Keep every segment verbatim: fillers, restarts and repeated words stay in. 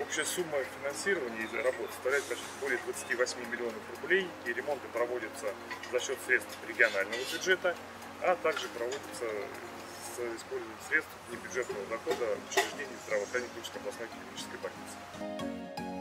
Общая сумма финансирования и работ составляет почти более двадцати восьми миллионов рублей, и ремонты проводятся за счет средств регионального бюджета, а также проводятся с использованием средств небюджетного дохода учреждений здравоохранения Иркутской областной клинической больницы.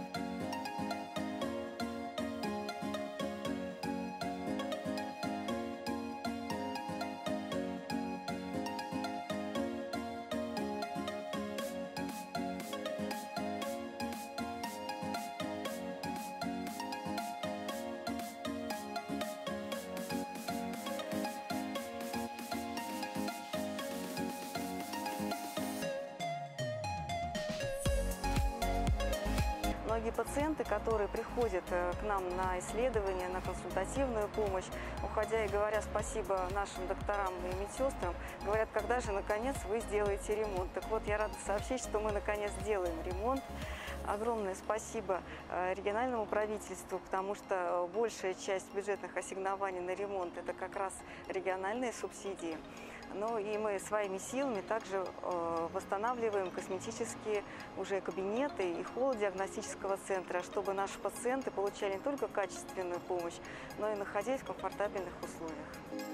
Многие пациенты, которые приходят к нам на исследование, на консультативную помощь, уходя и говоря спасибо нашим докторам и медсестрам, говорят, когда же наконец вы сделаете ремонт. Так вот, я рада сообщить, что мы наконец делаем ремонт. Огромное спасибо региональному правительству, потому что большая часть бюджетных ассигнований на ремонт – это как раз региональные субсидии. Ну и мы своими силами также восстанавливаем косметические уже кабинеты и холл диагностического центра, чтобы наши пациенты получали не только качественную помощь, но и находясь в комфортабельных условиях.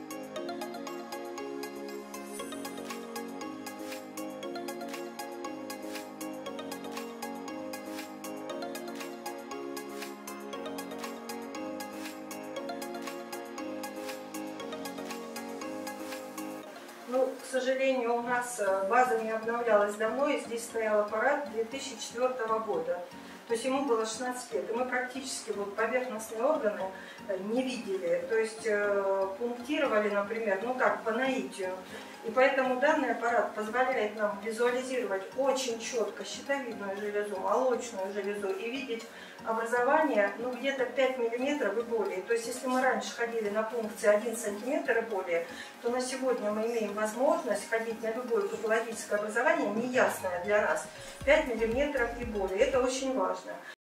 Ну, к сожалению, у нас база не обновлялась давно, и здесь стоял аппарат две тысячи четвёртого года. То есть ему было шестнадцать лет, и мы практически вот поверхностные органы не видели. То есть э, пунктировали, например, ну как, по наитию. И поэтому данный аппарат позволяет нам визуализировать очень четко щитовидную железу, молочную железу и видеть образование ну, где-то пять миллиметров и более. То есть если мы раньше ходили на пункции один сантиметр и более, то на сегодня мы имеем возможность ходить на любое патологическое образование, неясное для нас, пять миллиметров и более. Это очень важно.